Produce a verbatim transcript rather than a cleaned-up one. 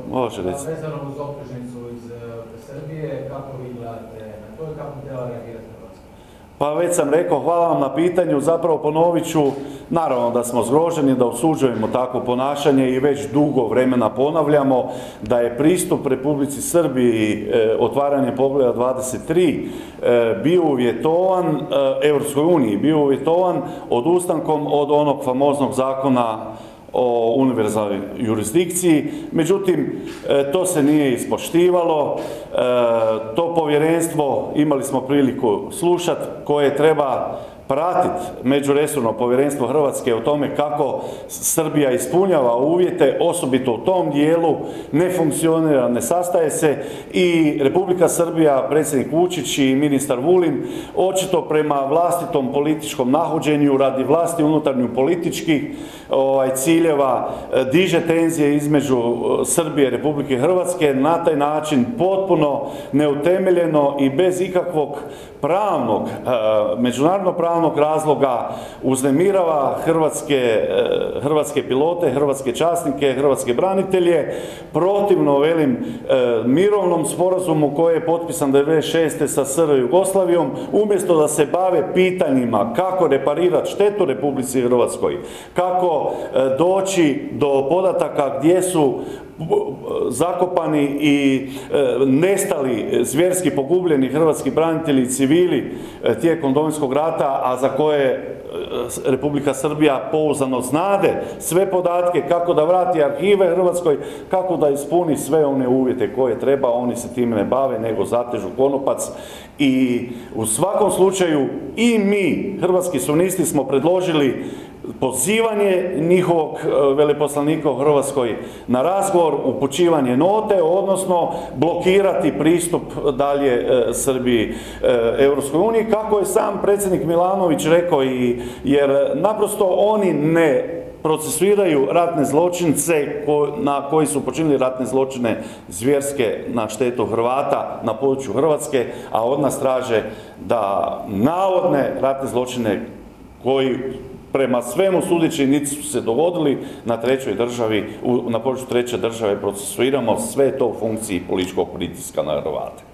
može reći. Vezano uz optužnicu iz Srbije, kako vi gledate na to i kako bi trebala reagirati Hrvatska? Pa već sam rekao, hvala vam na pitanju, zapravo ponovit ću, naravno da smo zgroženi, da osuđujemo takvo ponašanje i već dugo vremena ponavljamo da je pristup Republici Srbiji, e, otvaranje poglavlja dvadeset tri, e, bio uvjetovan, e, Europskoj uniji, bio uvjetovan odustankom od onog famoznog zakona o univerzalnoj jurisdikciji, međutim, to se nije ispoštivalo, to povjerenstvo, imali smo priliku slušati, koje treba pratiti međuresorno povjerenstvo Hrvatske o tome kako Srbija ispunjava uvjete, osobito u tom dijelu, ne funkcionira, ne sastaje se i Republika Srbija, predsjednik Vučić i ministar Vulin, očito prema vlastitom političkom nahođenju, radi vlasti unutarnju političkih ovaj, ciljeva, diže tenzije između Srbije i Republike Hrvatske, na taj način potpuno neutemeljeno i bez ikakvog pravnog, međunarodno pravnog razloga uznemirava hrvatske, hrvatske pilote, hrvatske časnike, hrvatske branitelje, protivno, velim, mirovnom sporazumu koji je potpisan devedeset šeste sa S R Jugoslavijom, umjesto da se bave pitanjima kako reparirati štetu Republici Hrvatskoj, kako doći do podataka gdje su zakopani i nestali, zvjerski pogubljeni hrvatski branitelji i civili tijekom Domovinskog rata, a za koje Republika Srbija pouzdano znade sve podatke, kako da vrati arhive Hrvatskoj, kako da ispuni sve one uvjete koje treba, oni se time ne bave, nego zatežu konopac. I u svakom slučaju i mi, hrvatski suverenisti, smo predložili pozivanje njihovog veleposlanika u Hrvatskoj na razgovor, upućivanje note, odnosno blokirati pristup dalje Srbiji Europskoj uniji, kako je sam predsjednik Milanović rekao, i, jer naprosto oni ne procesuiraju ratne zločince ko, na koji su počinili ratne zločine zvjerske na štetu Hrvata na području Hrvatske, a od nas traže da navodne ratne zločine koji prema svemu sudeći niti su se dogodili na trećoj državi, na području treće države procesuiramo, sve to u funkciji političkog pritiska na Hrvate.